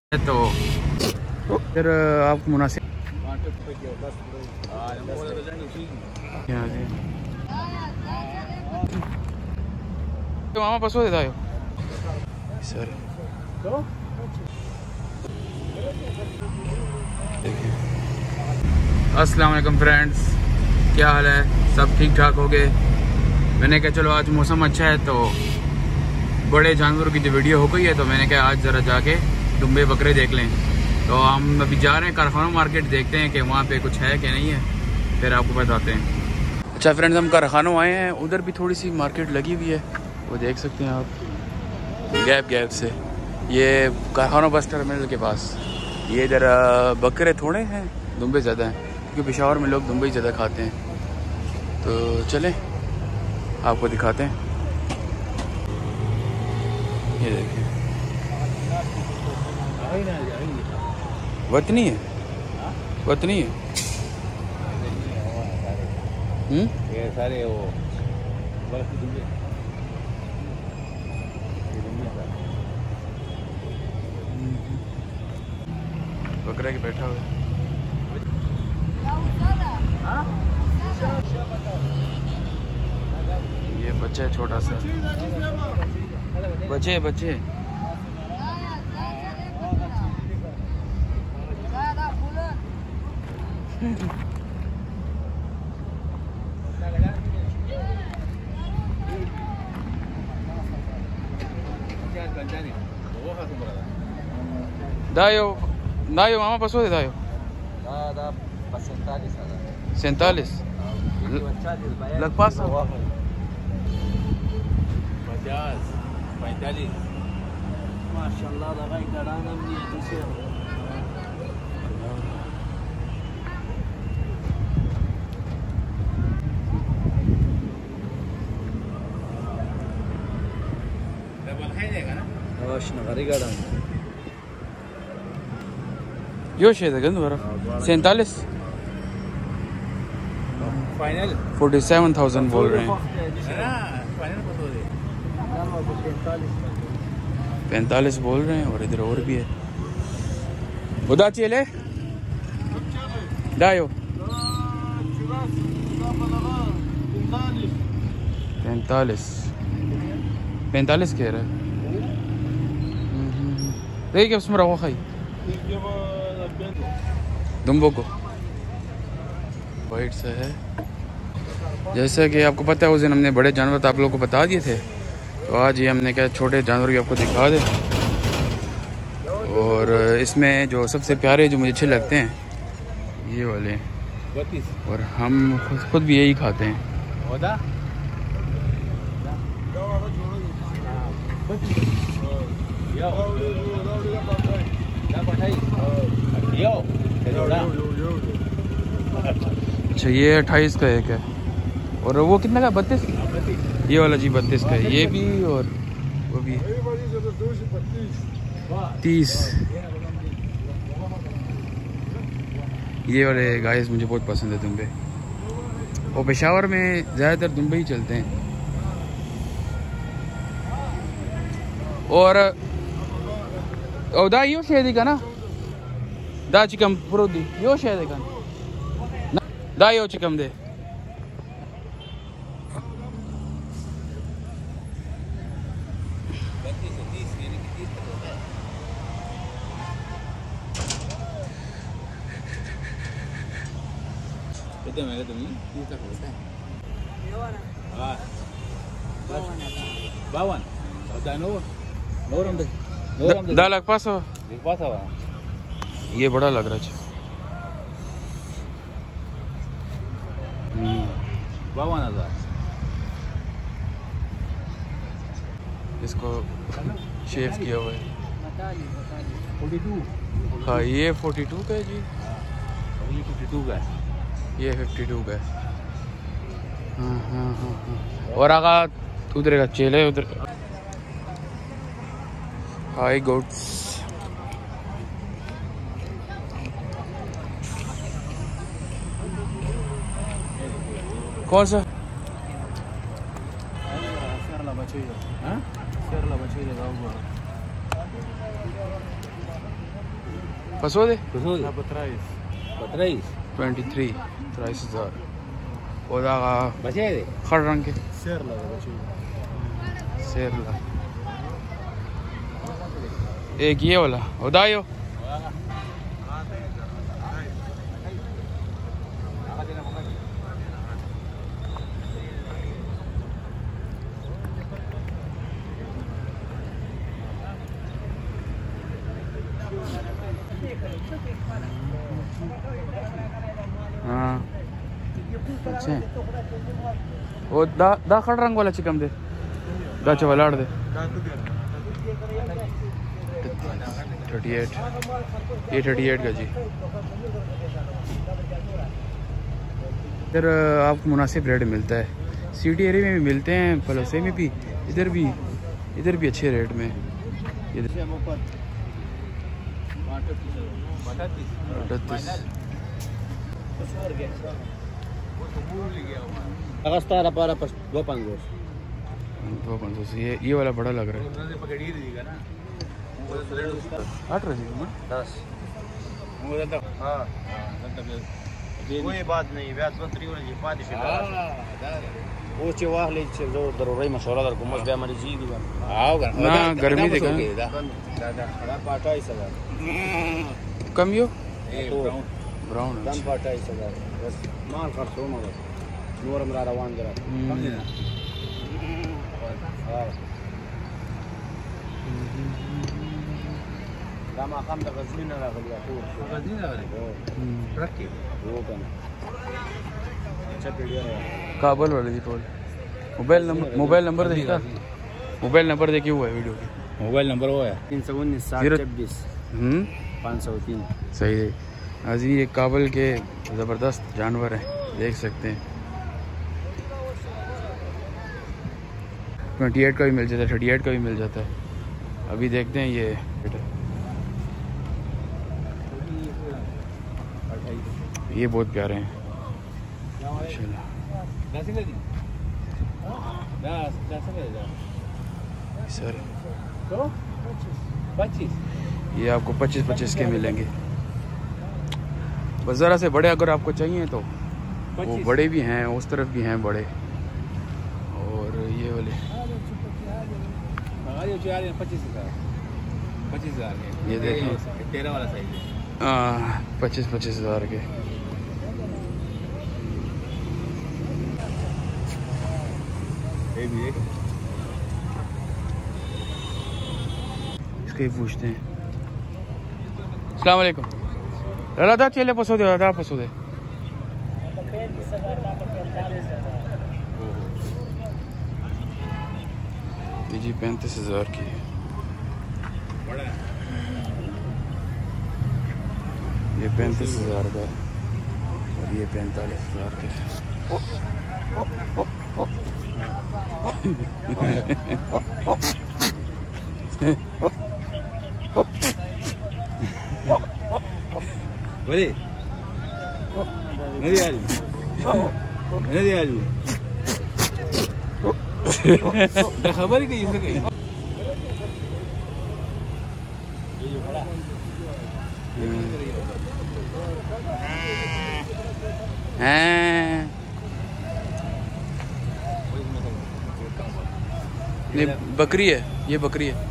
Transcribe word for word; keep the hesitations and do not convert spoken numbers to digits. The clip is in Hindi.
तो फिर आपको मुनासिब तो मामा पसो देता है सर। अस्सलाम वालेकुम फ्रेंड्स, क्या हाल है? सब ठीक ठाक हो गए? मैंने कहा चलो आज मौसम अच्छा है तो बड़े जानवरों की जो वीडियो हो गई है तो मैंने कहा आज ज़रा जाके दुम्बे बकरे देख लें। तो हम अभी जा रहे हैं कारखाना मार्केट, देखते हैं कि वहाँ पे कुछ है कि नहीं है, फिर आपको बताते हैं। अच्छा फ्रेंड्स, हम कारखानों आए हैं, उधर भी थोड़ी सी मार्केट लगी हुई है, वो देख सकते हैं आप गैप गैप से। ये कारखाना बस टर्मिनल के पास। ये इधर बकरे थोड़े हैं, दुम्बे ज़्यादा हैं क्योंकि पेशावर में लोग दुम्बे ज़्यादा खाते हैं। तो चलें आपको दिखाते हैं। ये देखिए वतनी है, वतनी है। हम्म ये सारे वो बकरा के बैठा हुआ है। ये बच्चा है छोटा सा, बच्चे बच्चे दायो दायो मामा पसो दे दायो सैंतालीस लग पास पचास पैंतालीस माशाल्लाह दवाई कराना भी दूसरे यो शेद है गंद सैंतालीस फाइनल फोर्टी सेवन थाउजेंड बोल रहे हैं। पैंतालीस बोल रहे हैं और इधर और भी है। उदा चले दायो पैंतालीस पैंतालीस कह रहा है। देखिए उसमें रहो खाई दुम्बो को वाइट से है। जैसा कि आपको पता है उस दिन हमने बड़े जानवर आप लोगों को बता दिए थे, तो आज ये हमने क्या छोटे जानवर भी आपको दिखा दे। और इसमें जो सबसे प्यारे जो मुझे अच्छे लगते हैं ये वाले, और हम खुद खुद भी यही खाते हैं। अच्छा ये अट्ठाईस का एक है, और वो कितना का? बत्तीस। ये वाला जी बत्तीस का है, ये भी और वो भी तीस। ये वाले गाइस मुझे बहुत पसंद है दुम्बे, और पेशावर में ज़्यादातर दुम्बे ही चलते हैं। और दा यो शेदी का ना दा चिकम फ्रोदी यो शेदी का दा यो चिकम दे कितने में तुम्हें तीस तक होता है? हाँ बावन दा लग पास हो पास हो। ये बड़ा लग रहा है बावन हजार। इसको शेव किया हुआ है। Forty two. हाँ ये फोर्टी टू का है जी, ये फिफ्टी टू का है, ये फिफ्टी टू का है। हाँ हाँ हाँ हाँ। और आगा उधर का चेले उधर हाई गोट्स। कौन सा? Passou de? Passou de? Lá para trás. Para trás? तेईस तेईस हजार और आगा बचे दे? खड़ रंग के Ser lá, bati. शेर ला एक ये वाला उदायो हाँ अच्छा वो दा दा खड़ रंग वाला चिकम दे दा चवलाड़ दे थर्टी एट ये थर्टी एट का जी इधर आपको मुनासिब रेट मिलता है। सिटी एरिया में भी मिलते हैं, पलोसे में भी, इधर भी इधर भी अच्छे रेट में। इधर Agastara para pas dua pangos. दो पंद्रह सौ ये ये वाला बड़ा लग रहा है। आठ रही दस हाँ कोई बात नहीं व्याज मंत्री होने पादी से वो चेवाह ले जो दरोई मशवरा दर गुमस बे हमारी जी दिवा आओगा ना गर्मी देखा दादा पाटा ही सगा कम यो ब्राउन ब्राउन दम पाटा ही सगा बस माल खर्चो मगर नूर मरा रवान जरा हां दाम आखम तक गजनी ना लगलिया तो गजनी ना लगली ट्रक की वो कना अच्छा वीडियो है काबल वाले जी call mobile number mobile number देखा मोबाइल नंबर देखिए हुआ है वीडियो की मोबाइल नंबर वो है तीन सौ उन्नीस सात छब्बीस हम्म पाँच सौ तीन सही है। आज ये काबल के ज़बरदस्त जानवर हैं, देख सकते हैं। ट्वेंटी एट का भी मिल जाता है, थर्टी एट का भी मिल जाता है। अभी देखते हैं ये ये बहुत प्यारे हैं सर। ये आपको पच्चीस पच्चीस के मिलेंगे। बस ज़रा से बड़े अगर आपको चाहिए तो वो बड़े भी हैं, उस तरफ भी हैं बड़े। और ये वाले पच्चीस हजार पच्चीस हजार ये देखें तेरह वाला साइज है हाँ पच्चीस पच्चीस हज़ार के। इसके पूछते हैं। अस्सलाम वालेकुम दादा चले पसो दे दादा पसो दे जी पैंतीस हजार की ये पैंतीस हजार का और ये पैंतालीस हजार के। बोले नहीं यार नहीं यार खबर ही नहीं इससे कहीं ये बकरी है, ये बकरी है।